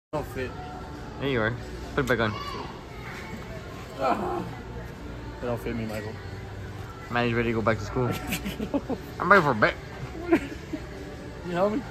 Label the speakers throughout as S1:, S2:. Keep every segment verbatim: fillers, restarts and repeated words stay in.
S1: Don't fit.
S2: There you are. Put it back on.
S1: Ah. It don't fit me, Michael.
S2: Manny's ready to go back to school. I'm ready for bed.
S1: You help me?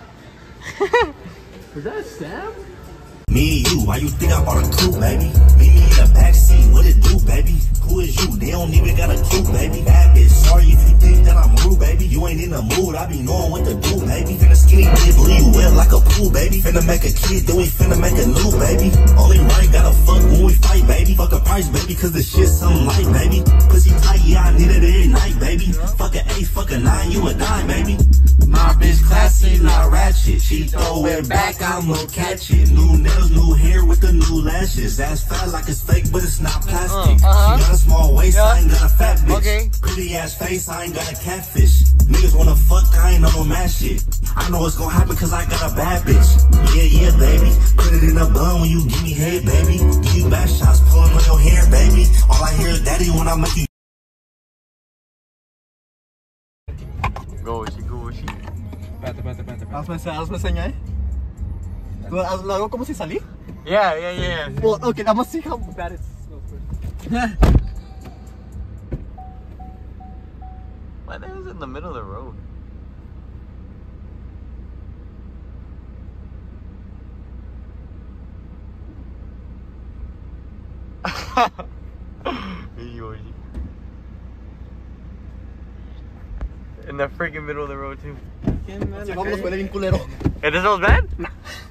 S1: Is that Sam?
S3: Me and you, why you think I bought a coupe, baby? Meet me in the backseat, what it do, baby? Who is you? They don't even got a clue, baby. Bad bitch, sorry if you think that I'm rude, baby. You ain't in the mood, I be knowing what to do, baby. Finna skinny dip, leave you wet like a pool, baby. Finna make a kid, then we finna make a new, baby. Only right, gotta fuck when we fight, baby. Fuck the price, baby, cause the shit's something light, baby. Pussy tight, yeah, I need it every night, baby. Fuck a eight, fuck a nine, you a dime, baby. My bitch classy, not ratchet. She throw it back, I'ma catch it. New nails, new hair with the new lashes. Ass fat like it's fake, but it's not plastic.
S2: Uh, uh-huh.
S3: She got a small waist,
S2: yeah.
S3: I ain't got a fat bitch.
S2: Okay.
S3: Pretty ass face, I ain't got a catfish. Niggas wanna fuck, I ain't on no mad shit. I know it's gonna happen cause I got a bad bitch. Yeah, yeah, baby. Put it in a bun when you give me head, baby. Give you back shots, pulling on your hair, baby. All I hear is daddy when I make you.
S2: Go, she, go, she.
S1: Espérate, espérate, espérate. Hazme, hazme seña, ¿eh? ¿Lo hago como si salí?
S2: Yeah, yeah, yeah.
S1: Well, okay, I'm gonna see how bad it smells.
S2: Why the hell's in the middle of the road? In the freaking middle of the road too.
S1: Si vamos, huele bien culero.
S2: It smells bad? Nah.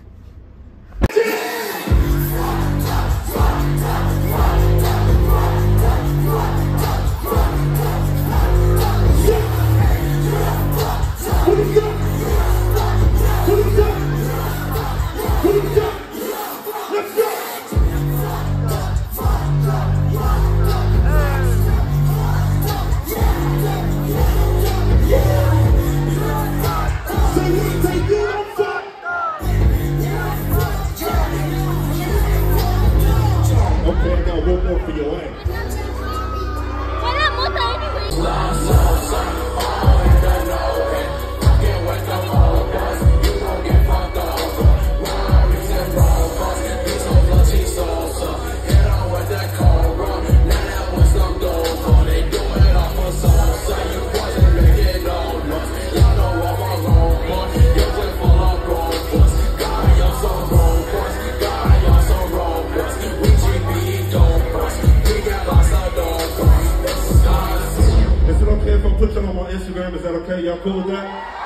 S4: Okay, I got one more for your ass. Put them on my Instagram, is that okay? Y'all cool with that?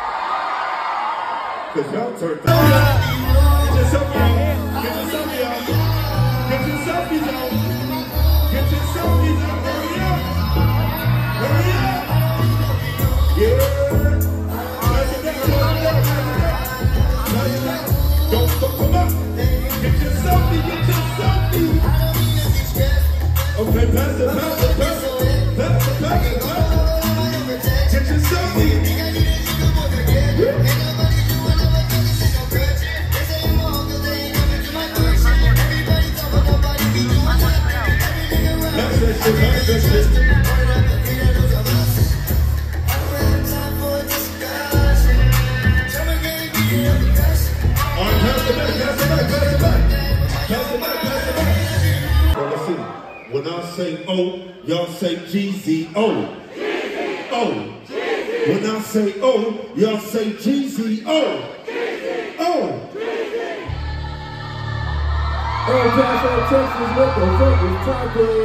S4: Cause y'all turned up. Get your selfie out. Get your selfie out. Get your selfies out. Get your selfies out. Hurry up. Hurry up. Yeah. Pass it down. Pass it down. Don't fuck them up. Get your selfie. Get your selfie. Okay, pass it, pass it, pass it. Pass it, pass it, pass it. Get your selfie. That's that shit, that's that shit. All right, pass it back, pass it back, pass it back. Pass it back, pass it back. Well, let's see. When I say O, y'all say G Z O. O. When I say O, y'all say G Z O. O.
S5: Hey, Josh, out Texas, what the fuck is talking?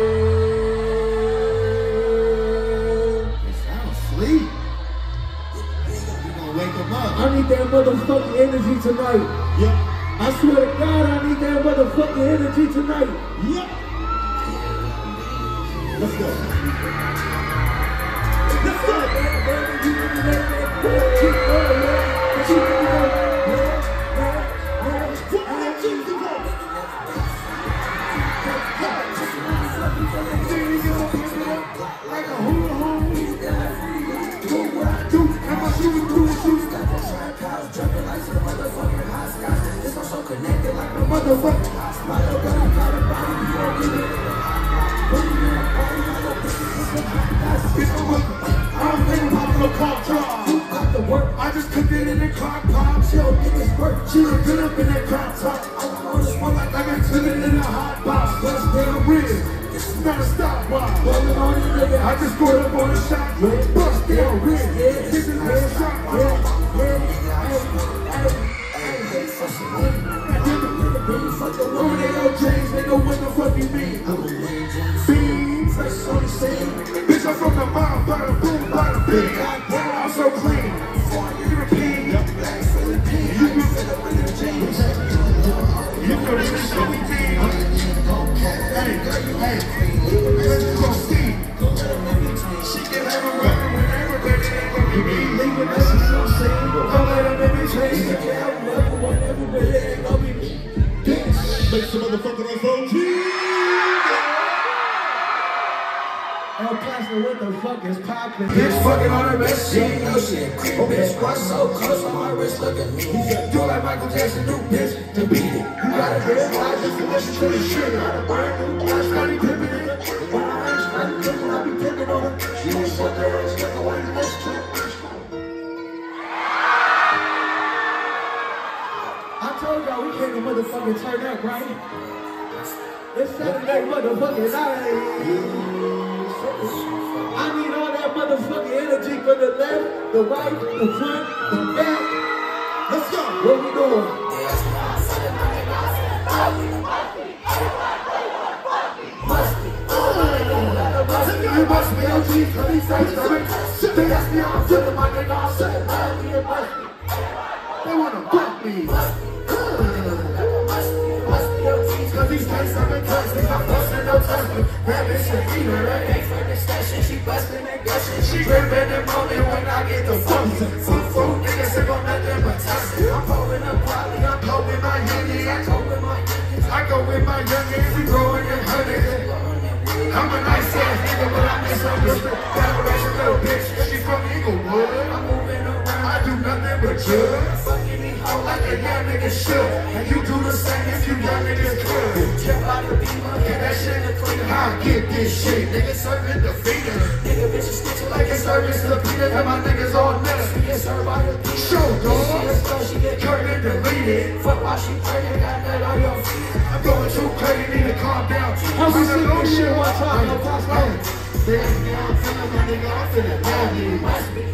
S5: They sound asleep. You gonna wake them up. I need that motherfucking energy tonight.
S4: Yep.
S5: I swear to God, I need that motherfucking energy tonight.
S4: Yep. Let's go. Let's go.
S5: I just cooked it in the crock pot. Chill, niggas work. Chill, get up in that crock pot. on the spot like I got chillin' in a hot box. Bust down real. Never stop, why? Rolling on the nigga. I just scored up on the shot. Bust down real. Hit the last shot. Fuck the Lord, they don't change, they know what the fuck you mean. Beam, fresh on the scene. Bitch, I'm from the bomb, bada boom, bada bing. I'm so clean. European, you be you know this is what we mean. Hey, hey, let's go see. She can have a run whenever, baby, ain't gonna be me. Leaving us, you know what I'm saying? Don't let them make me change. She can have a run whenever, baby, ain't gonna be me.
S4: Make some motherfucking noise for G.
S5: El Clasico, what the fuck is poppin'?
S6: Bitch fucking on her best, she ain't know shit. Creep, bitch, squat so close on my wrist, look at me. Do like Michael Jackson, do bitch, to beat it. You gotta get it, I just to listen to the shit. I'm Scottie Pippen in it. When I ain't Scottie Pippen, I be picking on her. She ain't shut her ass, get the way you listen to it.
S5: I told y'all we came to motherfucking turn up, right? It's Saturday motherfucking night. I need all that motherfucking energy from the left, the right, the front, the back. Let's go. What we doing? Must be. You must be O G, cause these days are rich. They ask me how I'm feeling, my nigga, I'll say it, man, me and must be. They wanna fuck me. Cause these days I'm in touch, I'm bustin' no touch. That bitch should eat her, that ain't for the station. She bustin' and gushin', she grippin' the moment when I get the fuck. Food, food, niggas sip on nothing but tussin'. I'm pouring up Polly, I'm cold my youngin'. I go with my youngin', I go with my youngin'. We growin' in hundreds. I'm a nice ass nigga, but I misunderstood. Collaboration little bitch, she from Inglewood. I'm moving around, I do nothing but chill. Fucking me hoe like a young nigga should. And you do the same if you young niggas could. Jump out the beamer, get that shit in the cleaner. I get this shit, nigga serving the feeder. Nigga bitches stitching like it's service to Peter. And my niggas all nuts, we get served by the beat. Show dog, she get curved and deleted. Fuck why she pregnant, got nut on your feet. I'm going too crazy, need to calm down. I'm gonna see this shit one time, no possible. Damn, now I'm feeling my nigga, I'm feeling naughty. Must be.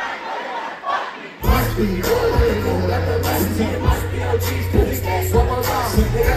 S5: Must be. Let the must be. Must be O Gs, cause these days one more time.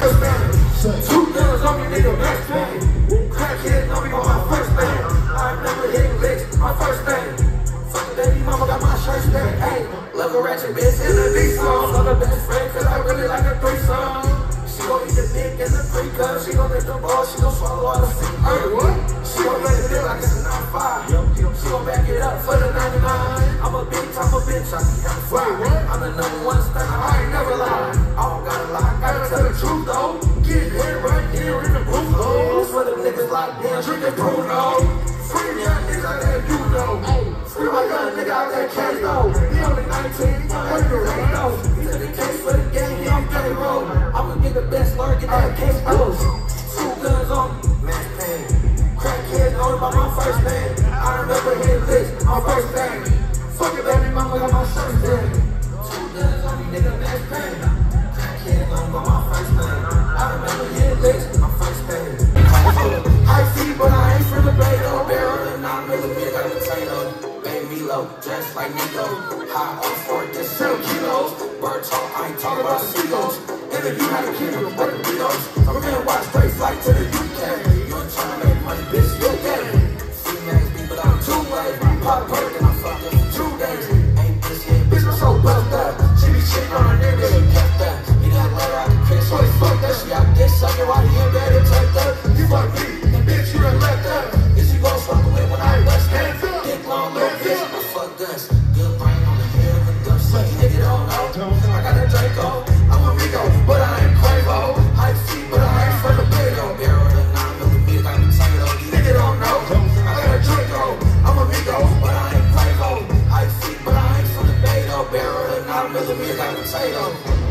S5: Two guns on me, nigga, best thing. Crackhead on me on my first thing. I've never hit licks, my first thing. Fuck the baby mama, got my shirt stacked. Hey, love a ratchet bitch in the D-song. Love a best friend, cause I really like a threesome. She gon' eat the dick and the free cup. She gon' lick the ball, she gon' swallow all the free. Hey, what? She gon' let it feel like it's a nine five. She gon' back it up for the ninety-nine. I'm a bitch, I'm a bitch, I be hella fly. I'm the number one stunner, I ain't never lie. I don't gotta lie, gotta tell the truth though. Get hit right here in the booth though. That's for the niggas like damn, drinking Bruno. Free young niggas out there, you know. Free my young nigga out there, cash though. He only nineteen, what the right though. He took the case for the game, he on game roll. I'ma get the best lawyer, get that case closed. Two guns on me, man, pain. Crackhead known by my first name. I remember hitting this, my first thing. Fuck it, baby mama, got my shirt thing. Two guns on me, nigga, man, pain. Crackhead known by my first name. I remember hitting this, my first thing. High feet, but I ain't from the Bay, though. Barrel and nine millimeter, got a potato. Baby low, dressed like Nico. High on four, just seven kilos. Bird talk, I ain't talking about seagulls. And if you had a kid, what the Beatles? I'm gonna watch straight flight to the U K. You ain't trying to make money, bitch, you okay. C-Max beat, but I'm two ways. Pop perk and I fucked up for two days. Ain't this hit, bitch, I'm so buffed up. She be shitting on her nigga, she kept that. He got later out the crib, so he fucked up. She out there sucking while he in bed and tucked up. You fuck me, bitch, you done left up. Is you gon' fuck away when I bust that? Dick long, little bitch, I fuck us. Good brain on the head of a dumb suck. Nigga don't know, I got a Draco. I'm a Rico, but I ain't Quavo. High feet, but I ain't from the Beto. Barrel and nine millimeter, got a potato. Nigga don't know, I got a Draco. I'm a Rico, but I ain't Quavo. High feet, but I ain't from the Beto. Barrel and nine millimeter, got a potato.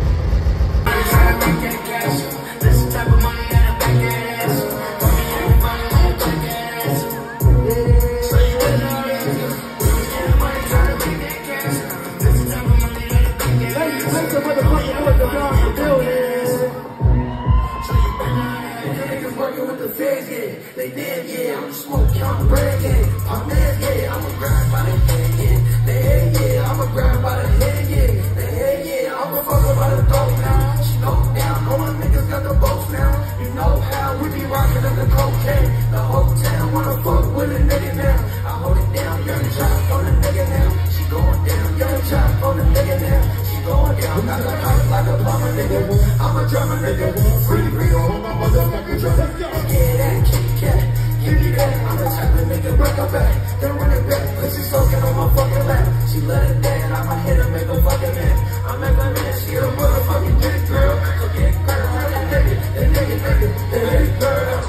S5: This type of money that I back ass. Money and money that I back ass. So you wouldn't know that. Money trying to make that cash. This type of money that I back ass. Ladies, make some motherfucking noise around the building.
S6: love it then. I'ma hit her, make her fucking man. I make her man, she a motherfucking dick girl. So get girl, that nigga, that nigga, nigga, that nigga girl.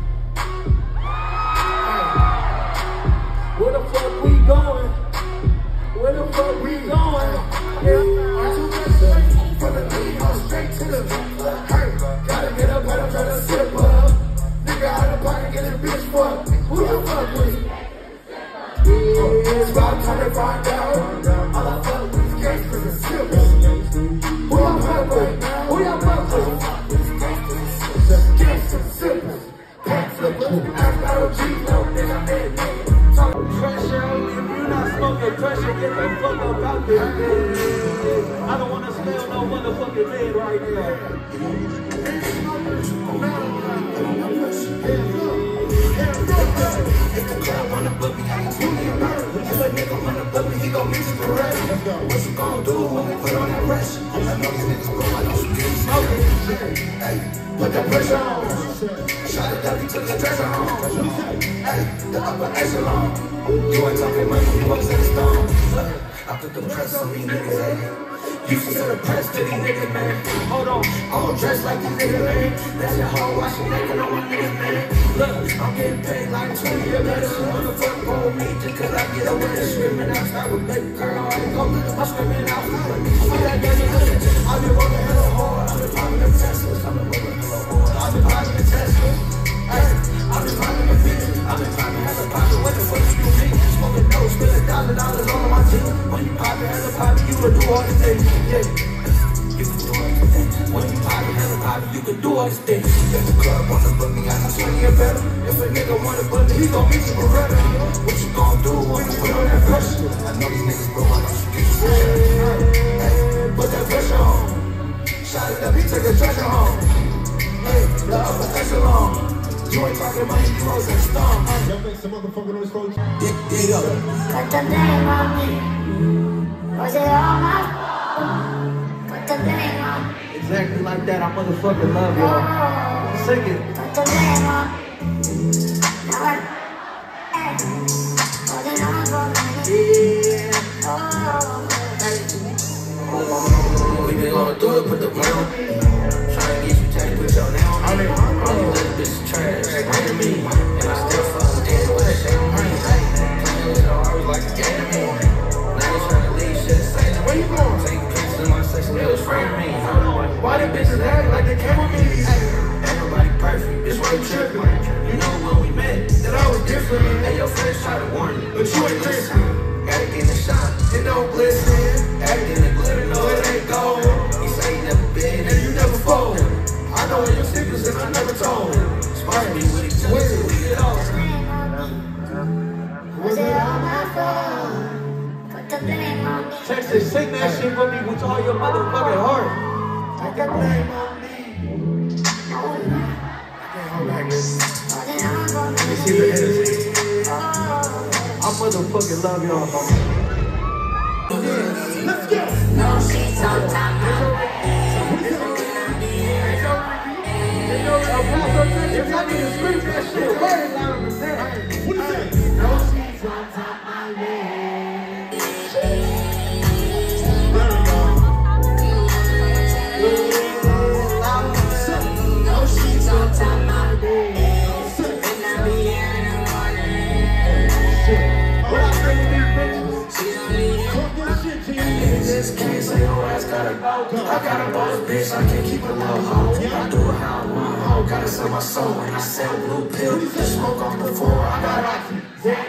S6: Where the fuck we going? Where the fuck we going? From the lead on straight to the hey, gotta get up, gotta try to sip up. Nigga out of pocket, get a bitch fuck. Who you fuck with? It's about time to find out. All I fuck with is gangsters and strippers. Who y'all fuck with? Who y'all fuck with? Gangsters and strippers. Pack flippers. Ask Battle G, no nigga, man, nigga. Pressure, if you not smoking pressure, get the fuck up out there. I don't wanna smell no motherfucking bed right now. If the crowd wanna book me, I ain't twenty and murder. If a nigga wanna book me, he gon' mix it for rest. What you gon' do when we put on that pressure? I know these niggas blow, I know some niggas smoking. Hey, put that pressure on. Shot it down, he took the treasure home. Hey, the upper echelon. You ain't talking money, you up to the stone. I put the press on these niggas, hey. You should set a press to these niggas, man. Hold on, I don't dress like these niggas, man. That's your hoe, why she naked on my niggas, man. Look, I'm getting paid like twenty or better. She wanna fuck on me just cause I get away with screaming outside with baby girl. I ain't gon' do I'm screaming out. I'm that dirty nigga. I've been working hella hard. I've been popping the Teslas. I've been working hella hard. I've been popping the Tesla. Hey, I've been popping the bitch. I've been popping hella popping. What the fuck you mean? Smoking dope, spilling thousand dollars on my team. When you popping hella popping, you can do all these things. Yeah, you can do all these things. When you popping hella popping, you can do all these things. If the club wanna book me, I know twenty or better. If a nigga wanna book me, he gon' meet you for better. What you gon' do when you put on that pressure? I know these niggas blow, I know some get you hey, put that pressure on. Shot it up, he took the treasure home. Hey, the upper echelon. You ain't talking money, you rose and storm.
S4: Y'all make some motherfucking noise, coach.
S6: Dig, dig up.
S7: Put the blame on me. Was it all my fault? Put the blame on me.
S6: Exactly like that, I motherfucking love y'all. Sing it.
S7: Put the blame on me. Now I hey, was it all for me?
S6: Yeah.
S7: Oh,
S6: We been gonna do it, put the blame on me. Tryna get you tagged, put your name on me. All these little bitches trash, blaming me. And I still fuck dancing with that shit on me. Playing with her, I was like a game to me. Now they tryna leave shit, say where you going? Take pictures in my section, they was framing me. Why the bitches act like they came with me? Ain't nobody perfect, it's why you tripping. You know when we met, that I was different. And your friends try to warn you, but you ain't listen. Gotta get in the shot, it don't glisten. Acting the glitter, no it ain't gold. You say you never been, and you never fold. I know where your secrets and I never told. Spark me with each other till we get off.
S7: was it all my fault? Put the blame on me.
S6: Texas, sing that shit for me with all your motherfucking heart.
S7: Put the blame on me. No, was it all for me?
S6: Let me see the energy.
S7: Oh.
S6: I motherfucking love y'all.
S4: Let's go.
S7: No, she's on top of my
S6: If I need to scream that shit way louder than that.
S4: What is that?
S7: No, she's on top of my leg. No, she's on top of my bed. And I be here in the morning.
S6: What I bring these bitches?
S7: She's only here.
S4: Talk that shit, G.
S6: In this case, say your ass gotta go. I got a boss bitch, I can't keep a little hoe. I do it how I want. I gotta sell my soul when I sell blue pill. Smoke on the floor, I got rocky.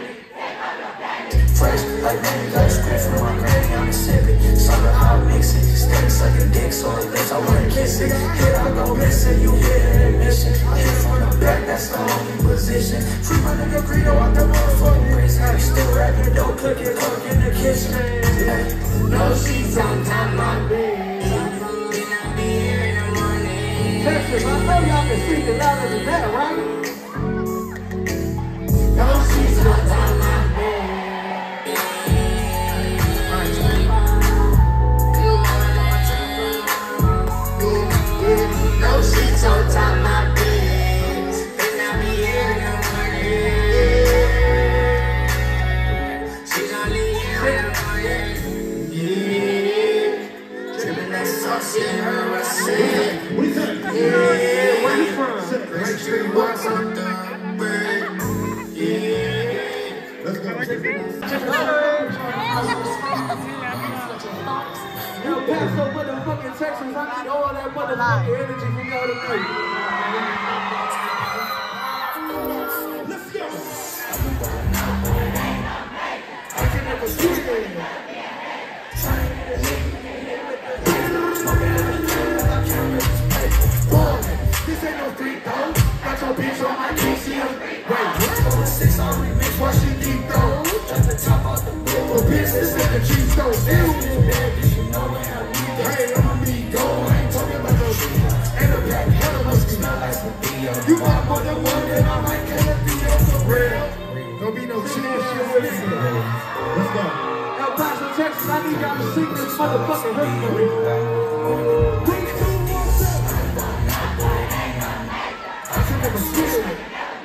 S6: Fresh, like man, got a script from my granny, I'm sipping. Sucker, I'll mix it. Steady sucking dick, so it lips, I wanna kiss it. Here I go missing, you hear an admission. Hit from the back, that's the only position. Free my nigga Greedo out the motherfucking prison. You still rapping, don't cook it, cook in the kitchen.
S7: No, she's on top of my bed. And I be here in the morning.
S6: Texas, I know y'all can speak it louder than that, right?
S7: No, she's on top of my bed. No, she's on top of my bed. And I be here in the morning. She's only here in the morning.
S6: said her, I said.
S4: What is that?
S6: Yeah, where you from? Right Street Boys on the bird. Yeah.
S4: Let's go.
S5: Yo, pass up motherfucking Texas. I need all that motherfucking energy from y'all tonight.
S4: Let's go.
S5: I can never see it. This ain't no freak though. Got your bitch on my D C. Wait, what? Six on remix, why she deep though? At the top of the bill. The business and the cheese though. You know when I leave the hey, I'm me go. I ain't talking about no shit. And the black hell must smell like some video. You got more than one, and I might get a video for real. Don't be no shit, shit.
S4: Let's go.
S5: Now, Paso, Texas, I need y'all to sing this motherfucking hook for me. Three, two, one, seven. I can never switch it.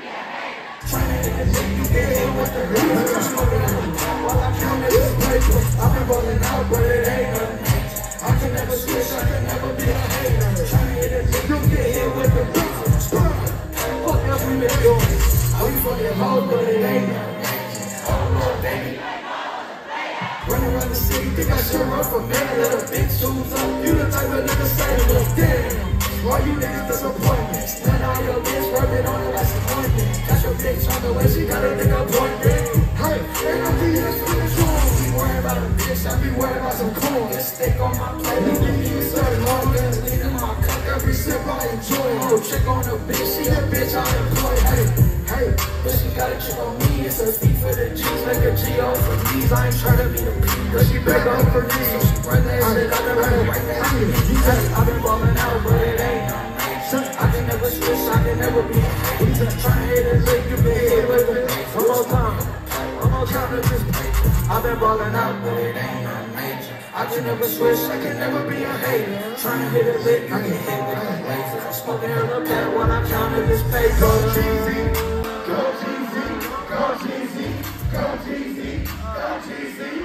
S5: You get with the hook. While I count this paper, I've been balling out, but it ain't nothing. I can never switch, I can never be a hater. You get hit with the hook. Fuck else we been doing. Oh, you fucking hold, but it ain't nothing. Oh, baby. Running around the city, think I should run for man. Let a big shoes up. You the type of nigga say, look, damn. Why you niggas disappointment? Stand on your bitch, rub it on it like some ointment. Got your bitch on the way, she got a nigga appointment. Hey, ain't no D S for the joint. Be worried about a bitch, I be worried about some corn. Get steak on my plate, you give me a certain long. Then lean in my cup, every sip I enjoy. Oh, chick on the bitch, she a bitch I employ. Hey, hey, but she got a chick on me. It's a fee for the G's, make a G O for these. I ain't tryna be the P, but she beg on for me. So she run that shit, I never run right there. Hey, I been ballin' out, but it ain't. I can never switch, I can never be. Tryna hit it, make you big hit with it. One more time, one more time to this. I've been ballin' out, but it ain't nothing major. I can never switch, I can never be a hater. Tryna hit it, lick, I can hit with the lasers. I'm smoking on the pad when I counted this paper.
S4: Go cheesy, go cheesy, go cheesy, go cheesy, go cheesy.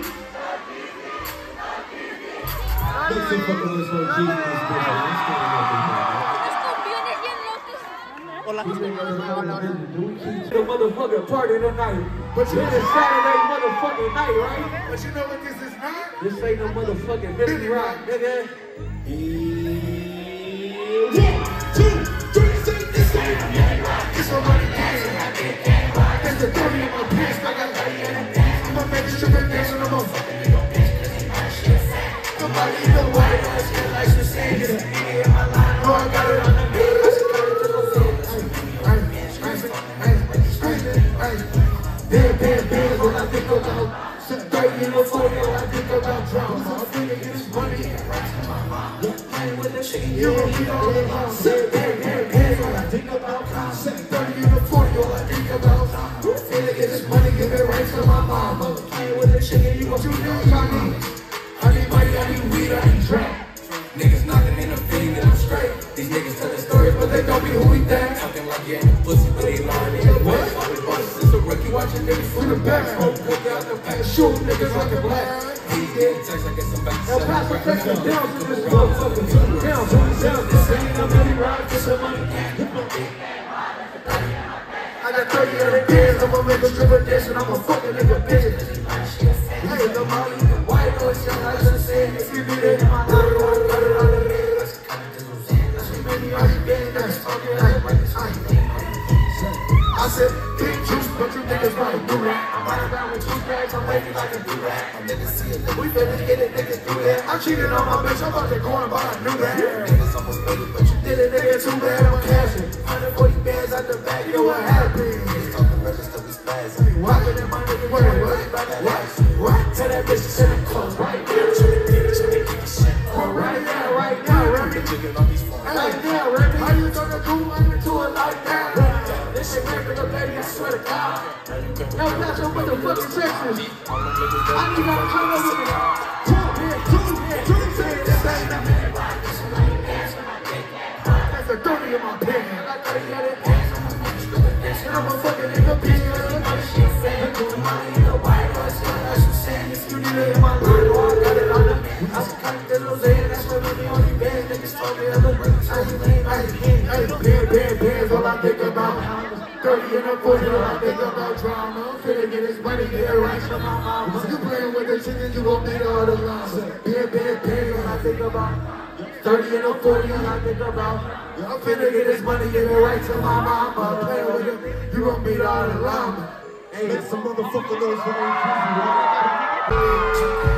S4: Let's see fucking this one, cheesy, this bitch. Let's go.
S5: The motherfucking party tonight. But you know it's Saturday motherfucking night, right?
S4: But you know what this is not?
S5: This ain't no motherfucking Billy Rock, nigga.
S4: One, two, three, say this ain't Billy Rock. It's a money game. It's the thirty in my pants. I got thirty in the dance. I'ma make a stripper dance and I'm a fucking nigga bitch. Nobody even white ass shit like you saying. It's an idiot in my line. No, I got it on the beat. Big, big, big, when I think about thirty and forty, when I think about drums. I'm finna get this money and rest in my mind. Playing with the chicken, you don't need all the house. Big, big, big, big, when I think about concept. thirty and forty, when I think about time. Finna get this money, give it right to my mama. Playing with the chicken, you gon' do that, I need. I need money, I need weed, I need drink. Niggas knocking in the feet, and I'm straight. These niggas tell the stories, but they don't be who we think. Talking like getting pussy, but they lying in the way. Since a rookie, watching niggas from the back. Smoke, look out the back, shoot niggas like a black. He's getting text, I guess I'm back to
S5: Now pass the Texas down to this motherfucker. Down to this down. This ain't a Billy Rock, this a money game. I got thirty other kids, I'ma make a stripper dance and I'ma fuck a nigga bitch. Hey, the money, white noise, young, I just said, if you need it in my life, I got it on the bed. I said, big juice, but you niggas might do that. I'm riding around with two bags, I'm wavy like a do-rag. Niggas see it, we finna get it, niggas do that. I cheated on my bitch, I'm about to go and buy a new bag. Niggas almost made it, but you did it, nigga, too bad, I'm cashing. one hundred forty bands out the back, yo, what happened? Niggas talking register, we spazzing. Walking in my nigga, wait, what? What? What? Tell that bitch to send it close right now. Oh, right now, right now, Remy. Right now, Remy. How you gonna do into it like that? This shit regular, baby, I swear to God. Now, that's your motherfucking Texas. I need y'all to come up with me. Two, yeah, two, yeah, two, say this ain't nothing. That's a thirty in my pen. I thought he had it. And I'm a fucking nigga, bitch. I'm doing money in the white house. If you need it in my line, oh, I got it on the
S6: was counting the little Zay, that's what really only bad niggas told me I look like I ain't lame, I ain't king, I ain't bad, bad, bad, all I think about. thirty and a forty, all I think about drama. Finna get his money, get it right to my mama. If you playing with the chicken, you gon' need all the llama. Bad, bad, bad, all I think about. thirty and a forty, all I think about. I'm finna get his money, get it right to my mama. Playing with him, you gon' need all the llama.
S4: Make some motherfucking noise for old Kizzy, right?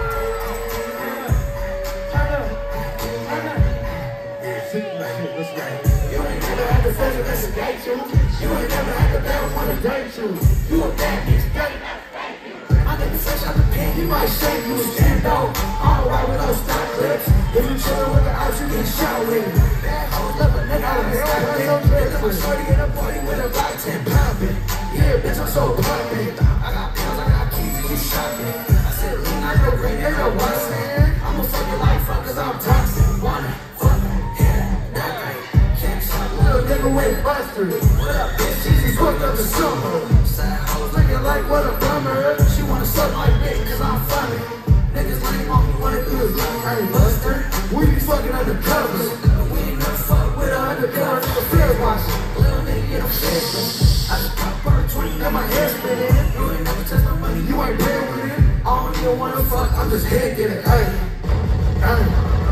S4: Let's go.
S6: You ain't never had to say that's a gay you. You ain't never had to bounce on a date you. You a bad bitch, gay. I nigga fresh out the pen, you might shake you a stand out. All right with those stock clips. If you chillin' with the ops, you get shot with. Bad hoes love a nigga, I'm stopping. Look at shorty in a party with a rock ten poppin'. Yeah, bitch, I'm so pumpin'. I got pills, I got keys, you shopping. I said, lean out your brain, they know what I'm saying. I'ma fuck your life up, cause I'm toxic. Wanna fuck, yeah, that ain't. Little nigga with busters. What up, bitch? She's hooked up to summer. Sad hoes looking like what a bummer. She wanna suck like me, cause I'm funny. Niggas lame on me, wanna do is like, hey, Buster. We be fucking undercover. We ain't never fuck with a undercover nigga fair washing. Little nigga get a fish. I just pop her twenty, got my hair spinning. You ain't never touch my money, you ain't playing with it. I don't even wanna fuck, I'm just head getting, hey, hey.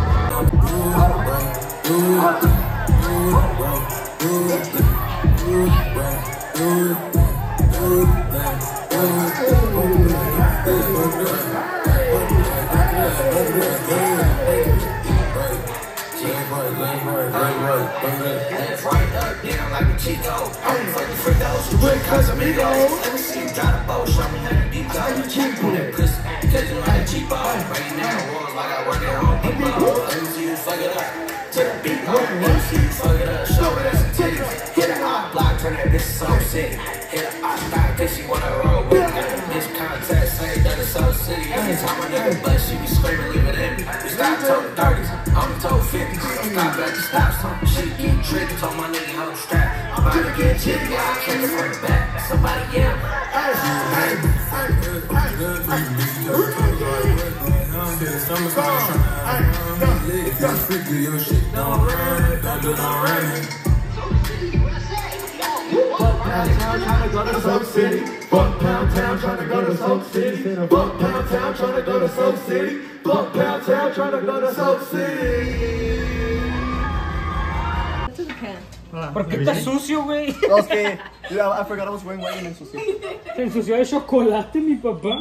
S5: Left, right, up, down like a Chico. I'm fucking for those who drink Casamigos. Let me see you drive the boat, show me how to beat go. You cheap on that pussy, catching like a cheapo. Right now, rolls like I work at Home Depot. Let me see you fuck it up to the beat. Let me see you fuck it up, show me that's some titties. Hit a hot block, turn that bitch so sick. Hit a hot spot, cause she wanna roll with me. Got a bitch contact, say that it's so city. Every time a nigga bust, she be screaming, leave it in me. We stop toting thirties, I'm told fifties. Stop at the stop sign, she keep tripping. Told my nigga hold strap. I'm about to get jiggy, I can't bring it back. Somebody yell. Hey, hey, hey,
S6: Pound town tryna go to Soap City. Fuck Pound Town tryna go to Soap City. Fuck Pound Town tryna go to Soap City. Fuck Pound Town tryna go to Soap City.
S8: ¿Por qué está sucio, güey?
S1: No, es que dude, I, I forgot I was wearing white and ensucié.
S8: Se ensució de chocolate, mi papá.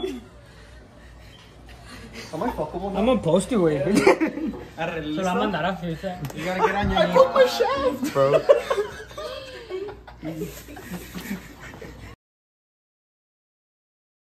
S1: Am I fuckable now?
S8: I'm a post it, güey. Se
S1: Arreglista.
S8: lo va a mandar a Fisa.
S1: You gotta get on your knees.
S2: Bro.